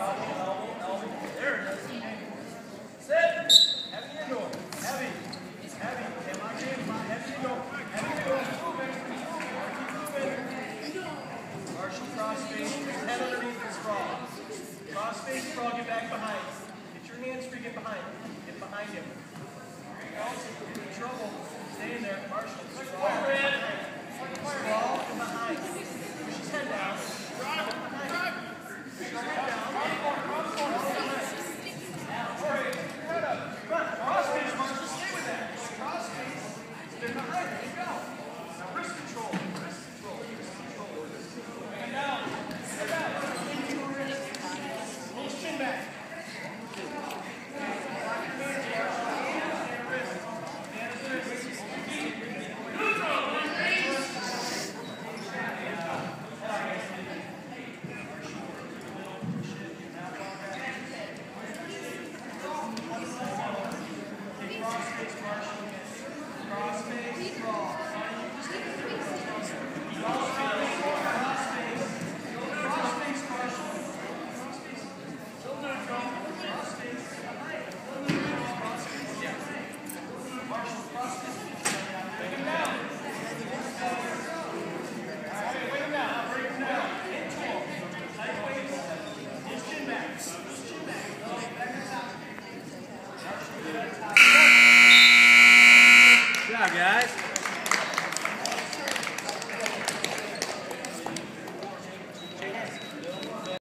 Cross-face crawl, get back behind. Get your hands free, get behind. Get behind him. In trouble. Stay in there. Marshall. Scrawl and behind. Push his head down. Behind. Push his head down. Head up. Come on. Cross-face, Marshall. Stay with that. Cross-face. Stay behind. There you go. Now wrist control. Wrist control. Wrist control. Head down. Head down. Chin back. Cross-face